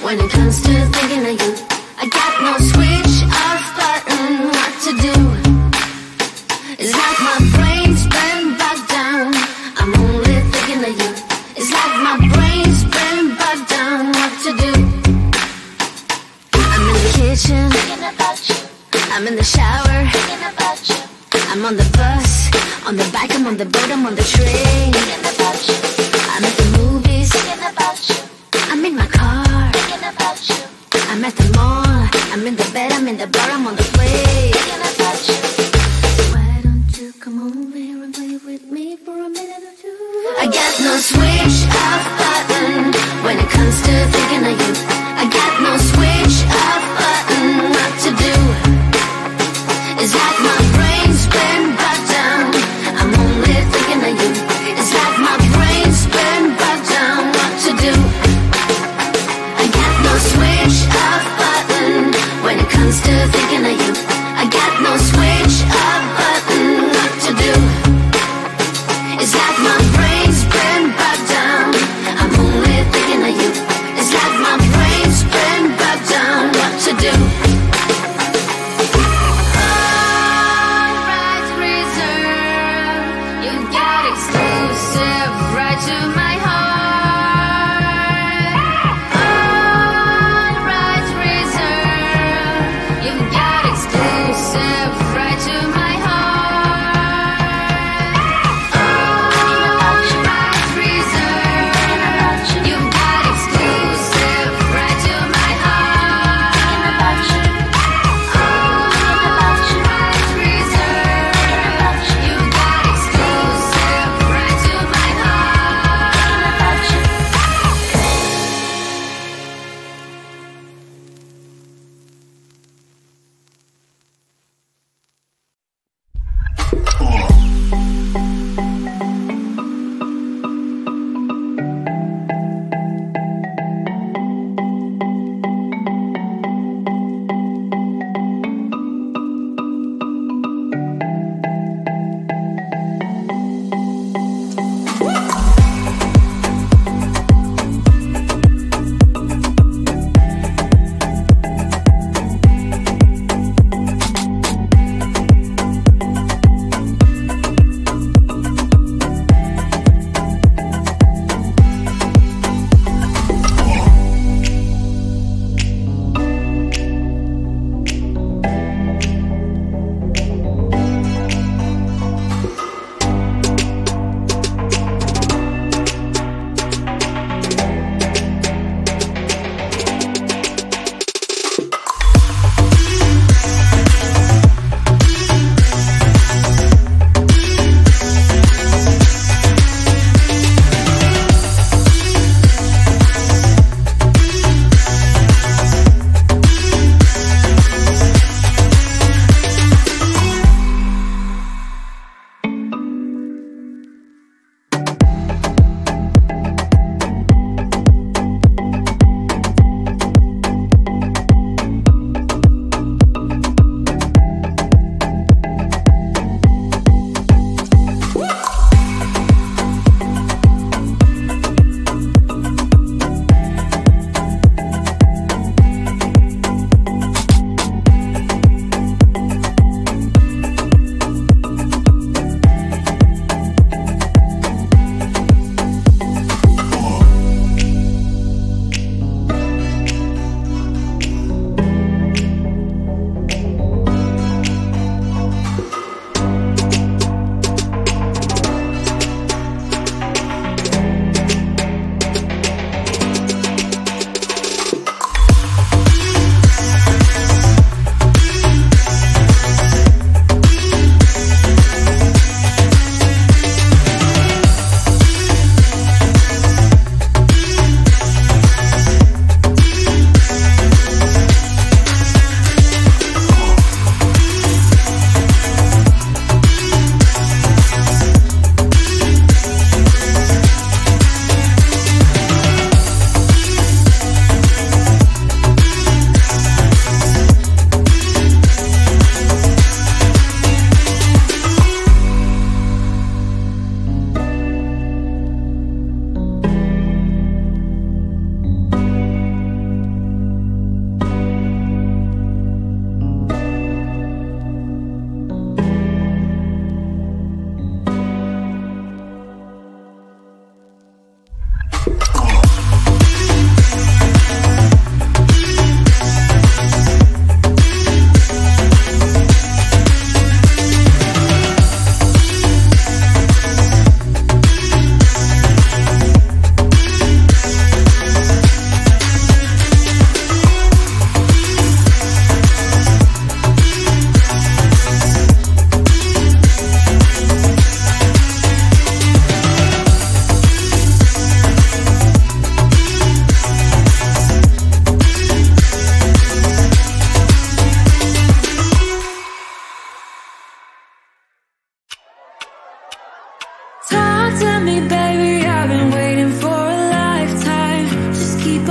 When it comes to thinking of you, I got no switch off button. What to do? It's like my brain's been bogged down. I'm only thinking of you. It's like my brain's been bogged down. What to do? I'm in the kitchen, thinking about you. I'm in the shower, thinking about you. I'm on the bus, on the bike, I'm on the boat, I'm on the train, thinking about you. I'm at the movies, thinking about you. I'm in my car, thinking about you. I'm at the mall, I'm in the bed, I'm in the bar, I'm on the way, thinking about you. Why don't you come over here and play with me for a minute or two? I got no switch off button when it comes to thinking of you. I got no switch off button. What to do? It's like my brain's been bogged down. I'm only thinking of you. It's like my brain's been bogged down. What to do? I got no switch off button when it comes to thinking of you. I got no switch off button. What to do? It's like my brain's been bogged down. I'm only thinking of you. It's like my brain's been bogged down. What to do? All rights reserved. You got exclusive right to my heart.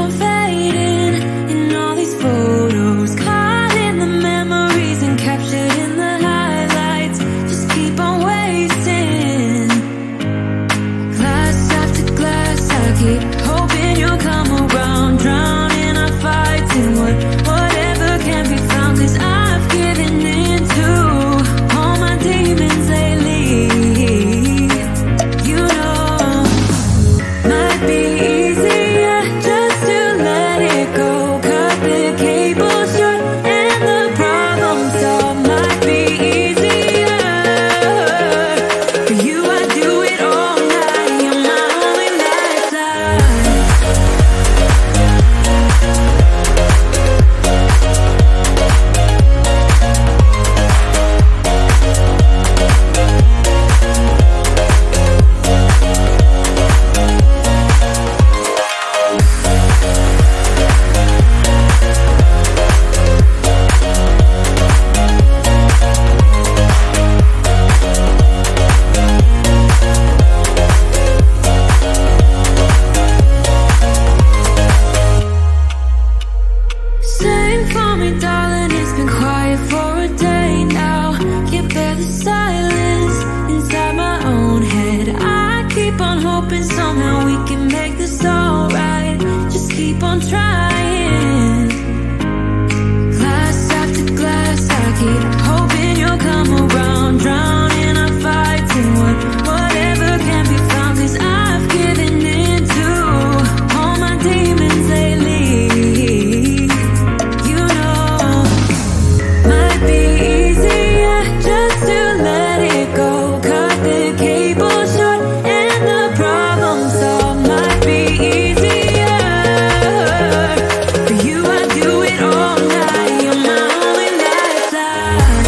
on fading in all these photos, caught in the memories and captured in the highlights. Just keep on wasting. Glass after glass, I keep hoping you'll come around, drowning our fights in whatever can be found. 'Cause I've given in to all my demons lately. You know, might be easier just to let it go. Cut the cable short and the problem solved. Might be easier for you. I do it all night. You're my only lifeline. Sing for me, darling, it's been quiet for a day now. Can't bear the silence inside my own head. I keep on hoping somehow we can make this alright. Just keep on trying. Glass after glass, I keep hoping you'll come around, drowning our fights in whatever can be found. 'Cause I've given in to all my demons lately. You know, might be easier just to let it go. Cut the cable short and the problem solved. Might be easier for you. I do it all night. You're my only lifeline.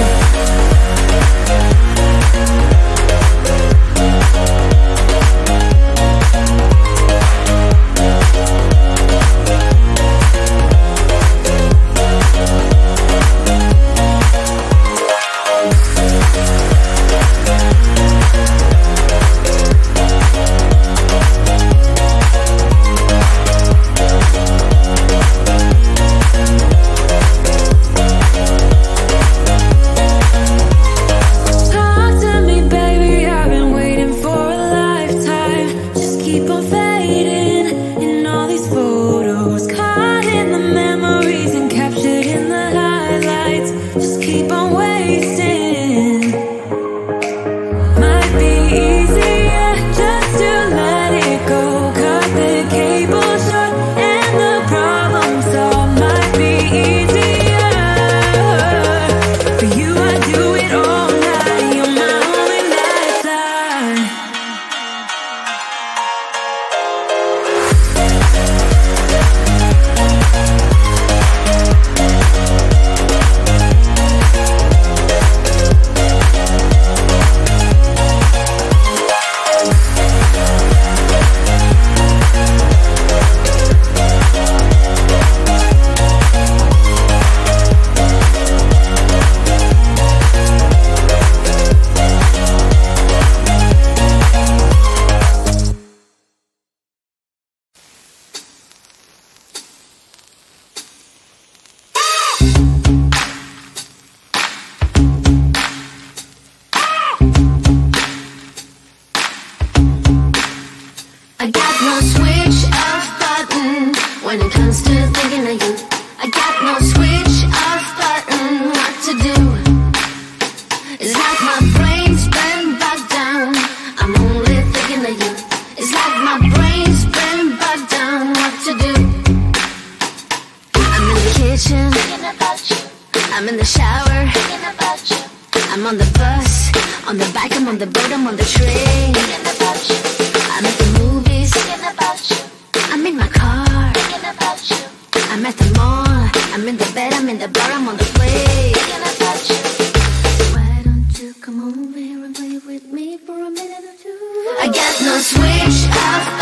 Talk to me, baby, I've been waiting for a lifetime. Just keep on fading in all these photos, caught in the memories and captured in the highlights. Just keep on wasting. Might be easier just to let it go. Cut the cable short and the problem solved. Might be easier for you. I do it all night. You're my only lifeline. I got no switch off button when it comes to thinking of you. I got no switch off button what to do. It's like my brain's been bogged down. I'm only thinking of you. It's like my brain's been bogged down. What to do? I'm in the kitchen thinking about you. I'm in the shower thinking about you. I'm on the bus, on the bike, I'm on the boat, I'm on the train thinking about you. I'm at the movies thinking about you. I'm in my car thinking about you. I'm at the mall, I'm in the bed, I'm in the bar, I'm on the way thinking about you. Why don't you come over here and play with me for a minute or two? I got no switch off